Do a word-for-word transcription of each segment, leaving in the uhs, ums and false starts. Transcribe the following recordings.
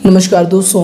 नमस्कार दोस्तों,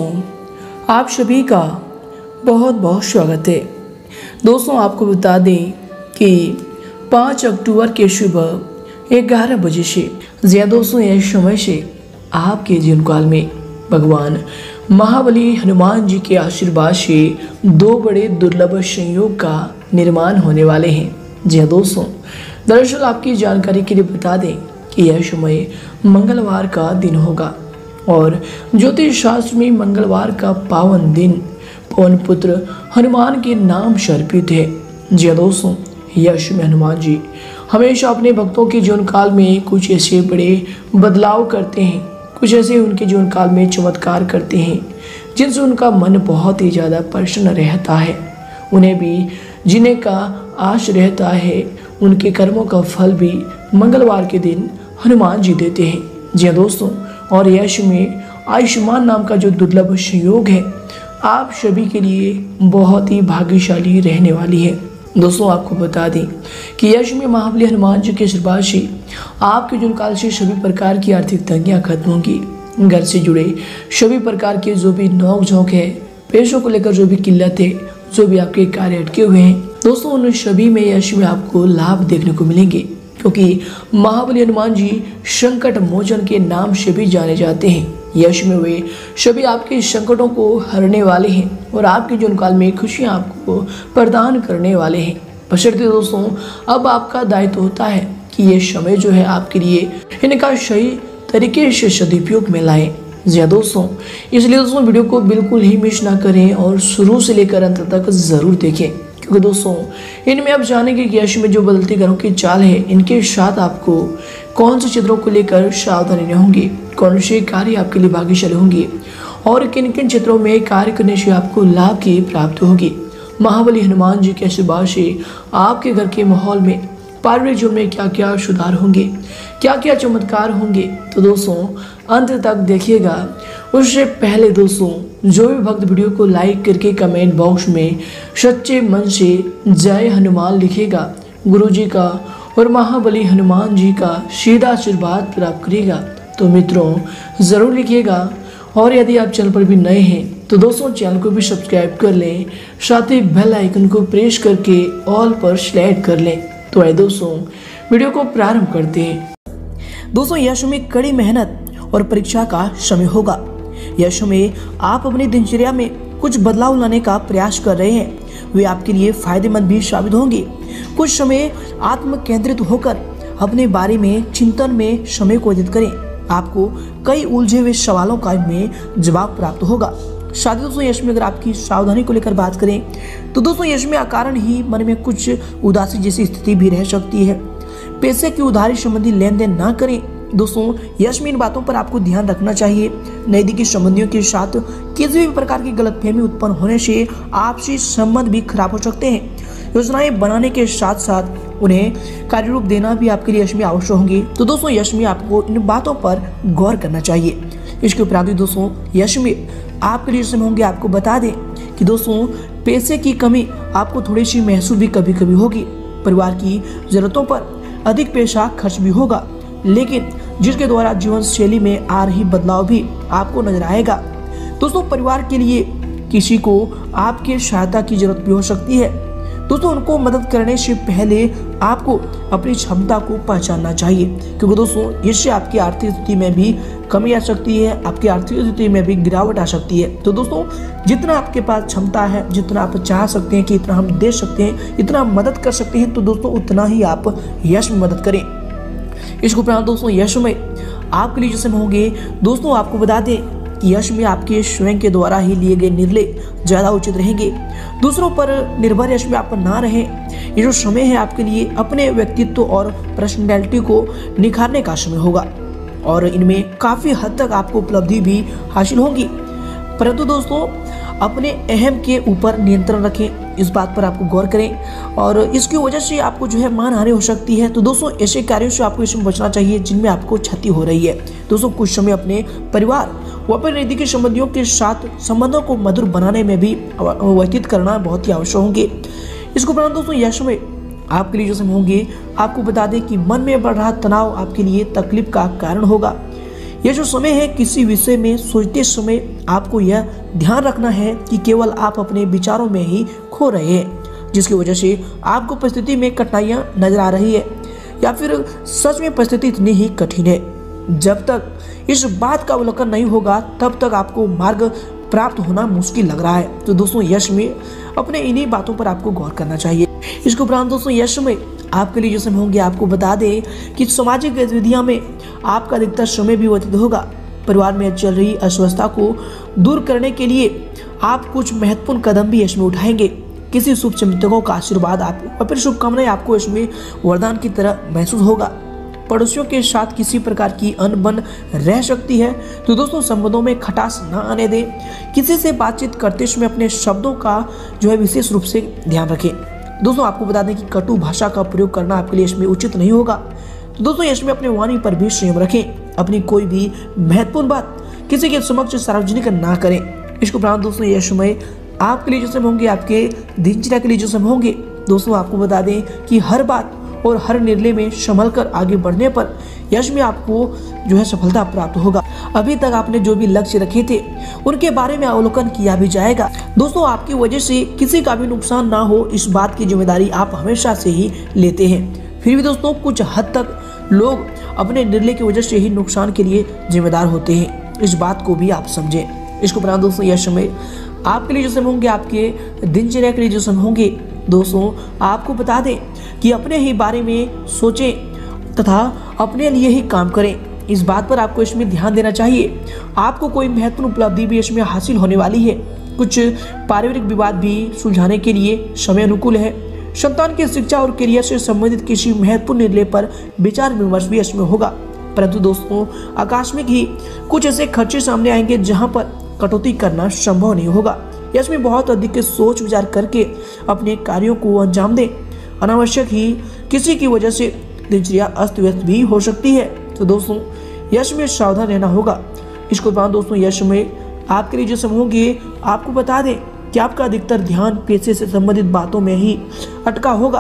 आप सभी का बहुत बहुत स्वागत है। दोस्तों आपको बता दें कि पाँच अक्टूबर के सुबह ग्यारह बजे से या दोस्तों इस समय से आपके जीवन काल में भगवान महाबली हनुमान जी के आशीर्वाद से दो बड़े दुर्लभ संयोग का निर्माण होने वाले हैं। जी हाँ दोस्तों, दरअसल आपकी जानकारी के लिए बता दें कि यह समय मंगलवार का दिन होगा और ज्योतिष शास्त्र में मंगलवार का पावन दिन पवन पुत्र हनुमान के नाम से अर्पित है। जी दोस्तों, यश में हनुमान जी हमेशा अपने भक्तों के जीवन काल में कुछ ऐसे बड़े बदलाव करते हैं, कुछ ऐसे उनके जीवन काल में चमत्कार करते हैं जिनसे उनका मन बहुत ही ज़्यादा प्रसन्न रहता है। उन्हें भी जीने का आश रहता है। उनके कर्मों का फल भी मंगलवार के दिन हनुमान जी देते हैं। जी दोस्तों, और यश में आयुष्मान नाम का जो दुर्लभ संयोग है आप सभी के लिए बहुत ही भाग्यशाली रहने वाली है। दोस्तों आपको बता दें कि यश में महाबली हनुमान जी के आशीर्वाद से आपके जीवन काल से सभी प्रकार की आर्थिक तंगियां खत्म होंगी। घर से जुड़े सभी प्रकार के जो भी नोक झोंक है, पैसों को लेकर जो भी किल्लत है, जो भी आपके कार्य अटके हुए हैं, दोस्तों उन सभी में यश में आपको लाभ देखने को मिलेंगे, क्योंकि महाबली हनुमान जी संकट मोचन के नाम से भी जाने जाते हैं। यश में वे सभी आपके संकटों को हरने वाले हैं और आपके जीवन काल में खुशियां आपको प्रदान करने वाले हैं। बशर्ते दोस्तों अब आपका दायित्व होता है कि ये समय जो है आपके लिए इनका सही तरीके से सदुपयोग में लाएं। जी हाँ दोस्तों, इसलिए दोस्तों वीडियो को बिल्कुल ही मिस ना करें और शुरू से लेकर अंत तक जरूर देखें, क्योंकि दोस्तों इनमें आप जानेंगे कि यश में जो बदलती ग्रहों की चाल है इनके साथ आपको कौन से क्षेत्रों को लेकर सावधानी होंगी, कौन से कार्य आपके लिए भाग्यशाली होंगे और किन किन क्षेत्रों में कार्य करने से आपको लाभ की प्राप्ति होगी। महाबली हनुमान जी के आशीर्वाद से आपके घर के माहौल में पारिवारिक जीवन में क्या क्या सुधार होंगे, क्या क्या चमत्कार होंगे, तो दोस्तों अंत तक देखिएगा। उससे पहले दोस्तों जो भी भक्त वीडियो को लाइक करके कमेंट बॉक्स में सच्चे मन से जय हनुमान लिखेगा, गुरु जी का और महाबली हनुमान जी का सीधा आशीर्वाद प्राप्त करेगा, तो मित्रों ज़रूर लिखिएगा। और यदि आप चैनल पर भी नए हैं तो दोस्तों चैनल को भी सब्सक्राइब कर लें, साथ ही बेल आइकन को प्रेस करके ऑल पर सिलेक्ट कर लें। तो आइए दोस्तों वीडियो को प्रारंभ करते हैं। दोस्तों यश में कड़ी मेहनत और परीक्षा का समय होगा। यश में आप अपनी दिनचर्या में कुछ बदलाव लाने का प्रयास कर रहे हैं, वे आपके लिए फायदेमंद भी साबित होंगे। कुछ समय आत्म केंद्रित होकर अपने बारे में चिंतन में समय को व्यतीत करें। आपको कई उलझे हुए सवालों का में जवाब प्राप्त होगा। साथ ही दोस्तों यश में अगर आपकी सावधानी को लेकर बात करें तो दोस्तों यश में अकारण ही मन में कुछ उदासी जैसी स्थिति भी रह सकती है। पैसे की उधारी संबंधी लेन देन ना करें। दोस्तों यश में इन बातों पर आपको ध्यान रखना चाहिए। नजदीकी संबंधियों के साथ किसी भी प्रकार की गलतफहमी उत्पन्न होने से आपसी संबंध भी खराब हो सकते हैं। योजनाएं बनाने के साथ साथ उन्हें कार्य रूप देना भी आपके लिए यश में आवश्यक होंगे। तो दोस्तों यश में आपको इन बातों पर गौर करना चाहिए। इसके उपरांत दोस्तों यश में आपके लिए समय होंगे। आपको बता दें कि दोस्तों पैसे की कमी आपको थोड़ी सी महसूस भी कभी कभी होगी। परिवार की जरूरतों पर अधिक पैसा खर्च भी होगा, लेकिन जिसके द्वारा जीवन शैली में आ रही बदलाव भी आपको नजर आएगा। दोस्तों परिवार के लिए किसी को आपके सहायता की जरूरत भी हो सकती है। दोस्तों उनको मदद करने से पहले आपको अपनी क्षमता को पहचानना चाहिए, क्योंकि दोस्तों इससे आपकी आर्थिक स्थिति में भी कमी आ सकती है, आपकी आर्थिक स्थिति में भी गिरावट आ सकती है। तो दोस्तों जितना आपके पास क्षमता है, जितना आप चाह सकते हैं कि इतना हम दे सकते हैं, इतना मदद कर सकते हैं, तो दोस्तों उतना ही आप यश में मदद करें। इसके उपरांत दोस्तों यश में आपके लिए जैसे होंगे। दोस्तों आपको बता दें कि यश में आपके स्वयं के द्वारा ही लिए गए निर्णय ज़्यादा उचित रहेंगे। दूसरों पर निर्भर यश में आप ना रहें। ये जो समय है आपके लिए अपने व्यक्तित्व और पर्सनैलिटी को निखारने का समय होगा और इनमें काफ़ी हद तक आपको उपलब्धि भी हासिल होगी। परंतु दोस्तों अपने अहम के ऊपर नियंत्रण रखें, इस बात पर आपको गौर करें और इसकी वजह से आपको जो है मानहानि हो सकती है। तो दोस्तों ऐसे कार्यों से आपको इसमें बचना चाहिए जिनमें आपको क्षति हो रही है। दोस्तों कुछ समय अपने परिवार व अपने नजदीकी संबंधियों के साथ संबंधों को मधुर बनाने में भी व्यतीत करना बहुत ही आवश्यक होंगे। इसके उपरांत दोस्तों यह समय आपके लिए जो समय होंगे, आपको बता दें कि मन में बढ़ रहा तनाव आपके लिए तकलीफ का कारण होगा। यह जो समय है, किसी विषय में सोचते समय आपको यह ध्यान रखना है कि केवल आप अपने विचारों में ही खो रहे हैं, जिसकी वजह से आपको परिस्थिति में कठिनाइयां नजर आ रही है या फिर सच में परिस्थिति इतनी ही कठिन है। जब तक इस बात का अवलोकन नहीं होगा तब तक आपको मार्ग प्राप्त होना मुश्किल लग रहा है। तो दोस्तों यश में अपने इन्हीं बातों पर आपको गौर करना चाहिए। इसके उपरांत दोस्तों यश में आपके लिए जो समय होंगे, आपको बता दें कि सामाजिक गतिविधियों में आपका अधिकतर समय भी व्यतीत होगा। परिवार में चल रही अस्वस्थता को दूर करने के लिए आप कुछ महत्वपूर्ण कदम भी यश में उठाएंगे। किसी शुभ चिंतकों का आशीर्वाद आपको और फिर शुभकामनाएं आपको इसमें वरदान की तरह महसूस होगा। पड़ोसियों के साथ किसी प्रकार की अनबन रह सकती है, तो दोस्तों संबंधों में खटास न आने दें। किसी से बातचीत करते समय अपने शब्दों का जो है विशेष रूप से ध्यान रखें। दोस्तों आपको बता दें कि कटु भाषा का प्रयोग करना आपके लिए इसमें उचित नहीं होगा। तो दोस्तों इसमें अपने वाणी पर भी संयम रखें। अपनी कोई भी महत्वपूर्ण बात किसी के समक्ष सार्वजनिक ना करें। इसके उपरांत दोस्तों यह समय आपके लिए जो समय होंगे, आपके दिनचर्या के लिए जो समय होंगे, दोस्तों आपको बता दें कि हर बात और हर निर्णय में संभल कर आगे बढ़ने पर यश में आपको जो है सफलता प्राप्त होगा। अभी तक आपने जो भी लक्ष्य रखे थे उनके बारे में अवलोकन किया भी जाएगा। दोस्तों आपकी वजह से किसी का भी नुकसान ना हो, इस बात की जिम्मेदारी आप हमेशा से ही लेते हैं। फिर भी दोस्तों कुछ हद तक लोग अपने निर्णय की वजह से ही नुकसान के लिए जिम्मेदार होते हैं, इस बात को भी आप समझें। इसके उपरांत दोस्तों यह समय आपके लिए जो समय होंगे, आपके दिनचर्या के लिए जो समय होंगे, दोस्तों आपको बता दें कि अपने ही बारे में सोचें तथा अपने लिए ही काम करें। इस बात पर आपको इसमें ध्यान देना चाहिए। आपको कोई महत्वपूर्ण उपलब्धि भी इसमें हासिल होने वाली है। कुछ पारिवारिक विवाद भी सुलझाने के लिए समय अनुकूल है। संतान की शिक्षा और करियर से संबंधित किसी महत्वपूर्ण निर्णय पर विचार विमर्श भी इसमें होगा। परंतु दोस्तों आकस्मिक ही कुछ ऐसे खर्चे सामने आएंगे जहां पर कटौती करना संभव नहीं होगा। इसमें बहुत अधिक सोच विचार करके अपने कार्यों को अंजाम दें। अनावश्यक ही किसी की वजह से दिनचर्या अस्त व्यस्त भी हो सकती है। तो दोस्तों यश में सावधान रहना होगा। इसके बाद दोस्तों यश में आपके लिए जो समय होंगे, आपको बता दें कि आपका अधिकतर ध्यान पेशे से संबंधित बातों में ही अटका होगा।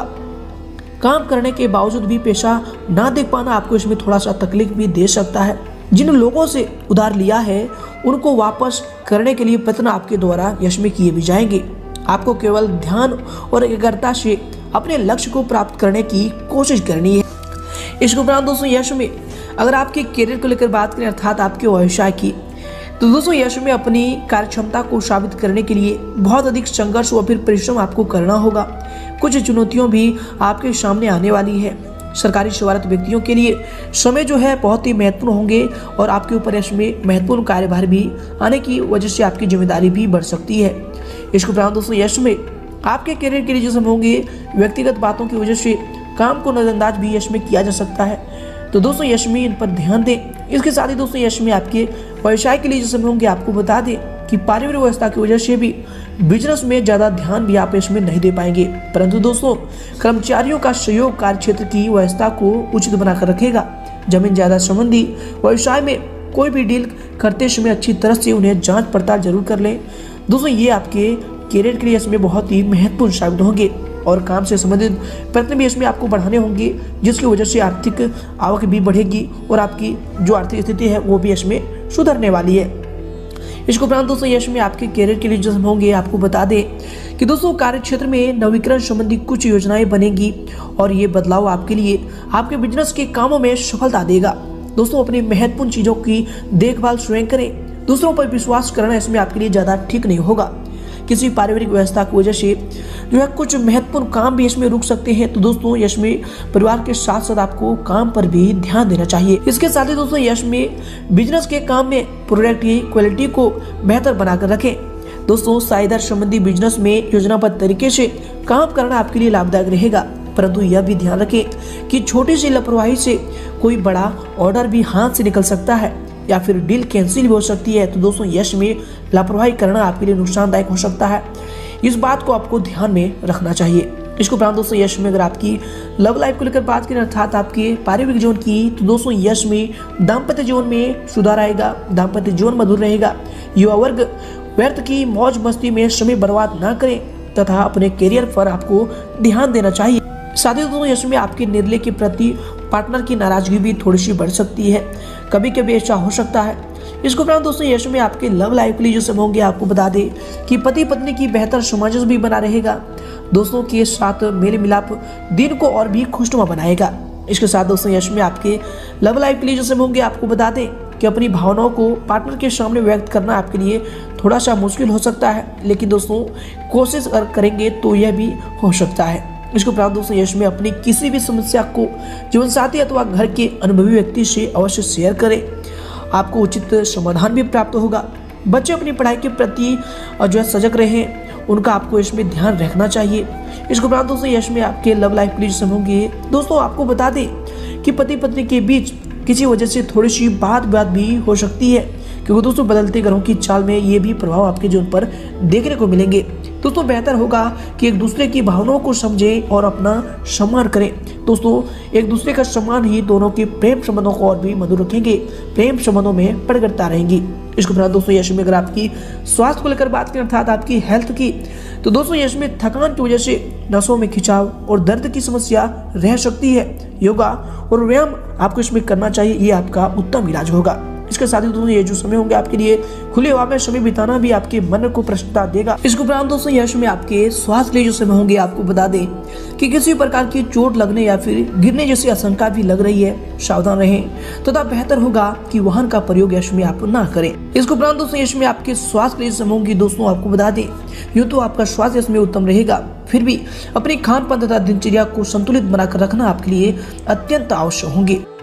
काम करने के बावजूद भी पेशा ना देख पाना आपको इसमें थोड़ा सा तकलीफ भी दे सकता है। जिन लोगों से उधार लिया है उनको वापस करने के लिए प्रयत्न आपके द्वारा यश में किए भी जाएंगे। आपको केवल ध्यान और एकाग्रता से अपने लक्ष्य को प्राप्त करने की कोशिश करनी है। इसके उपरांत दोस्तों यश में अगर आपके करियर को लेकर बात करें, अर्थात आपके व्यवसाय की, तो दोस्तों यश में अपनी कार्यक्षमता को साबित करने के लिए बहुत अधिक संघर्ष व फिर परिश्रम आपको करना होगा। कुछ चुनौतियों भी आपके सामने आने वाली है। सरकारी सेवारत व्यक्तियों के लिए समय जो है बहुत ही महत्वपूर्ण होंगे और आपके ऊपर इसमें महत्वपूर्ण कार्यभार भी आने की वजह से आपकी जिम्मेदारी भी बढ़ सकती है। इसके उपरांत दोस्तों यश में आपके करियर के लिए जो समय होंगे, व्यक्तिगत बातों की वजह से काम को नजरअंदाज भी यश में किया जा सकता है। तो दोस्तों यश में इन पर ध्यान दें। इसके साथ ही दोस्तों यश में आपके व्यवसाय के लिए जो समय होंगे, आपको बता दें कि पारिवारिक व्यवस्था की वजह से भी बिजनेस में ज़्यादा ध्यान भी आप इसमें नहीं दे पाएंगे। परंतु दोस्तों कर्मचारियों का सहयोग कार्य क्षेत्र की व्यवस्था को उचित बनाकर रखेगा। जमीन जायदाद संबंधी व्यवसाय में कोई भी डील करते समय अच्छी तरह से उन्हें जांच पड़ताल जरूर कर लें। दोस्तों ये आपके करियर के लिए इसमें बहुत ही महत्वपूर्ण साबित होंगे और काम से संबंधित प्रयत्न भी इसमें आपको बढ़ाने होंगे, जिसकी वजह से आर्थिक आवक भी बढ़ेगी और आपकी जो आर्थिक स्थिति है वो भी इसमें सुधरने वाली है। इसके उपरांत दोस्तों यश में आपके करियर के लिए जो होंगे, आपको बता दें कि दोस्तों कार्य क्षेत्र में नवीकरण संबंधी कुछ योजनाएं बनेगी और ये बदलाव आपके लिए आपके बिजनेस के कामों में सफलता देगा। दोस्तों अपनी महत्वपूर्ण चीज़ों की देखभाल स्वयं करें। दूसरों पर विश्वास करना इसमें आपके लिए ज़्यादा ठीक नहीं होगा। किसी पारिवारिक व्यवस्था की वजह से जो है कुछ महत्वपूर्ण काम भी इसमें रुक सकते हैं। तो दोस्तों यश में परिवार के साथ साथ आपको काम पर भी ध्यान देना चाहिए। इसके साथ ही दोस्तों यश में बिजनेस के काम में प्रोडक्ट की क्वालिटी को बेहतर बनाकर रखें। दोस्तों साझेदार संबंधी बिजनेस में योजनाबद्ध तरीके से काम करना आपके लिए लाभदायक रहेगा। परंतु यह भी ध्यान रखें कि छोटी सी लापरवाही से कोई बड़ा ऑर्डर भी हाथ से निकल सकता है या फिर डील कैंसिल भी हो सकती है। तो दोस्तों यश में लापरवाही करना आपके लिए नुकसानदायक हो सकता है। इस बात को आपको ध्यान में रखना चाहिए। इसके उपरांत दोस्तों यश में अगर आपकी लव लाइफ को लेकर बात करें, अर्थात आपके पारिवारिक जीवन की, तो दोस्तों यश में दाम्पत्य जीवन में सुधार आएगा। दाम्पत्य जीवन मधुर रहेगा। युवा वर्ग व्यर्थ की मौज मस्ती में समय बर्बाद ना करें तथा अपने करियर पर आपको ध्यान देना चाहिए। साथ ही दोस्तों यश में आपके निर्णय के प्रति पार्टनर की नाराजगी भी थोड़ी सी बढ़ सकती है। कभी कभी ऐसा हो सकता है। इसके उपरांत दोस्तों यश में आपके लव लाइफ के लिए जो समय होंगे आपको बता दें कि पति पत्नी की बेहतर सामंजस्य भी बना रहेगा। दोस्तों के साथ मेल मिलाप दिन को और भी खुशनुमा बनाएगा। इसके साथ दोस्तों यश में आपके लव लाइफ के लिए जो समय होंगे आपको बता दें कि अपनी भावनाओं को पार्टनर के सामने व्यक्त करना आपके लिए थोड़ा सा मुश्किल हो सकता है, लेकिन दोस्तों कोशिश अगर करेंगे तो यह भी हो सकता है। इसके उपरांत दोस्तों यश में अपनी किसी भी समस्या को जीवन साथी अथवा घर के अनुभवी व्यक्ति से अवश्य शेयर करें, आपको उचित समाधान भी प्राप्त होगा। बच्चे अपनी पढ़ाई के प्रति जो है सजग रहें, उनका आपको इसमें ध्यान रखना चाहिए। इसके उपरांत दोस्तों यश में आपके लव लाइफ के लिए समय होंगे दोस्तों आपको बता दें कि पति पत्नी के बीच किसी वजह से थोड़ी सी बात बात भी हो सकती है, क्योंकि दोस्तों बदलते ग्रहों की चाल में ये भी प्रभाव आपके जीवन पर देखने को मिलेंगे। दोस्तों बेहतर होगा कि एक दूसरे की भावनाओं को समझें और अपना सम्मान करें। दोस्तों एक दूसरे का सम्मान ही दोनों के प्रेम संबंधों को और भी मधुर रखेंगे, प्रेम संबंधों में प्रगटता रहेंगी। इसके उपरांत दोस्तों यश में अगर आपकी स्वास्थ्य को लेकर बात करें अर्थात आपकी हेल्थ की, तो दोस्तों यश में थकान की वजह से नसों में खिंचाव और दर्द की समस्या रह सकती है। योगा और व्यायाम आपको इसमें करना चाहिए, ये आपका उत्तम इलाज होगा। इसके साथ ही दोस्तों ये जो समय होंगे आपके लिए खुले हवा में समय बिताना भी आपके मन को प्रसन्नता देगा। इसके उपरांत दोस्तों यश में आपके स्वास्थ्य के लिए जो समय होंगे आपको बता दें कि किसी प्रकार की चोट लगने या फिर गिरने जैसी आशंका भी लग रही है, सावधान रहें तथा तो बेहतर होगा कि वाहन का प्रयोग यश में आप ना करें। इसके उपरांत दोस्तों यश में आपके स्वास्थ्य के लिए समय होंगे दोस्तों आपको बता दें यूँ तो आपका स्वास्थ्य इसमें उत्तम रहेगा, फिर भी अपने खान पान तथा दिनचर्या को संतुलित बनाकर रखना आपके लिए अत्यंत आवश्यक होंगे।